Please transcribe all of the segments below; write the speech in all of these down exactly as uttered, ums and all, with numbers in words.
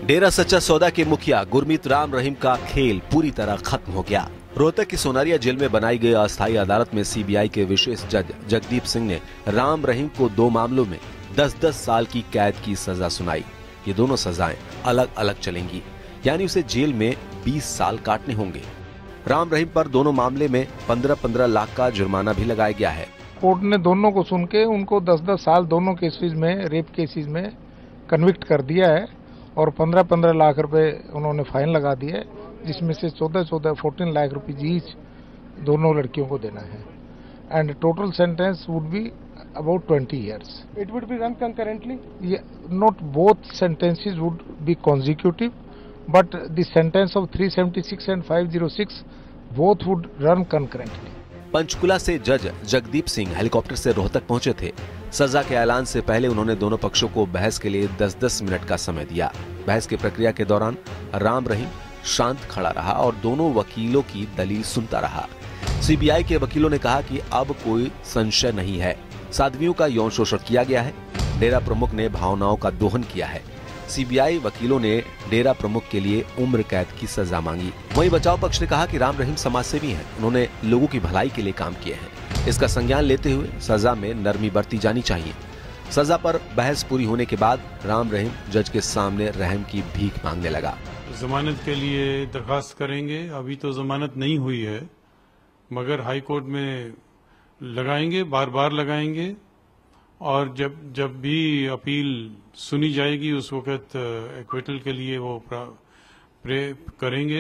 डेरा सच्चा सौदा के मुखिया गुरमीत राम रहीम का खेल पूरी तरह खत्म हो गया। रोहतक की सोनारिया जेल में बनाई गई अस्थायी अदालत में सीबीआई के विशेष जज जगदीप सिंह ने राम रहीम को दो मामलों में दस दस साल की कैद की सजा सुनाई। ये दोनों सजाएं अलग अलग चलेंगी, यानी उसे जेल में बीस साल काटने होंगे। राम रहीम पर दोनों मामले में पंद्रह पंद्रह लाख का जुर्माना भी लगाया गया है। कोर्ट ने दोनों को सुन के उनको दस दस साल दोनों केसेस में, रेप केसेस में कन्विक्ट कर दिया है और पंद्रह पंद्रह लाख रुपए उन्होंने फाइन लगा दिया है, जिसमें से चौदह चौदह फोर्टीन लाख रुपीज ईच दोनों लड़कियों को देना है। And total sentence would be about twenty years. It would be run concurrently? Not both sentences would be consecutive, but the sentence of three seventy six and five oh six both would run concurrently. Panchkula से जज Jagdeep Singh helicopter से रोहतक पहुंचे थे। सजा के ऐलान से पहले उन्होंने दोनों पक्षों को बहस के लिए दस दस मिनट का समय दिया। बहस की प्रक्रिया के दौरान राम रहीम शांत खड़ा रहा और दोनों वकीलों की दलील सुनता रहा। सीबीआई के वकीलों ने कहा कि अब कोई संशय नहीं है, साध्वियों का यौन शोषण किया गया है। डेरा प्रमुख ने भावनाओं का दोहन किया है। सीबीआई वकीलों ने डेरा प्रमुख के लिए उम्र कैद की सजा मांगी। वहीं बचाव पक्ष ने कहा कि राम रहीम समाजसेवी हैं, उन्होंने लोगों की भलाई के लिए काम किए हैं। इसका संज्ञान लेते हुए सजा में नरमी बरती जानी चाहिए। सजा पर बहस पूरी होने के बाद राम रहीम जज के सामने रहम की भीख मांगने लगा। जमानत के लिए दरखास्त करेंगे। अभी तो जमानत नहीं हुई है, मगर हाई कोर्ट में लगाएंगे, बार बार लगाएंगे और जब जब भी अपील सुनी जाएगी उस वक्त एक्विटल के लिए वो प्रे करेंगे।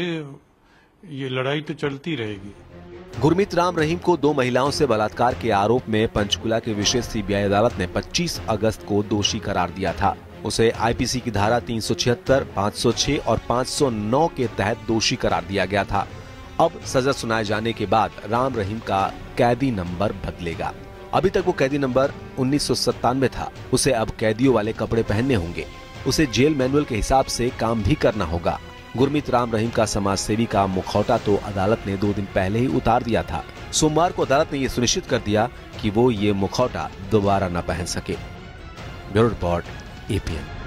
ये लड़ाई तो चलती रहेगी। गुरमीत राम रहीम को दो महिलाओं से बलात्कार के आरोप में पंचकुला की विशेष सीबीआई अदालत ने पच्चीस अगस्त को दोषी करार दिया था। उसे आईपीसी की धारा तीन सौ छिहत्तर, पाँच सौ छह और पाँच सौ नौ के तहत दोषी करार दिया गया था। अब सजा सुनाए जाने के बाद राम रहीम का कैदी नंबर बदलेगा। अभी तक वो कैदी नंबर उन्नीस सौ सत्तानवे था। उसे अब कैदियों वाले कपड़े पहनने होंगे। उसे जेल मैनुअल के हिसाब से काम भी करना होगा। गुरमीत राम रहीम का समाजसेवी का मुखौटा तो अदालत ने दो दिन पहले ही उतार दिया था। सोमवार को अदालत ने ये सुनिश्चित कर दिया कि वो ये मुखौटा दोबारा न पहन सके। Bureau report, APN.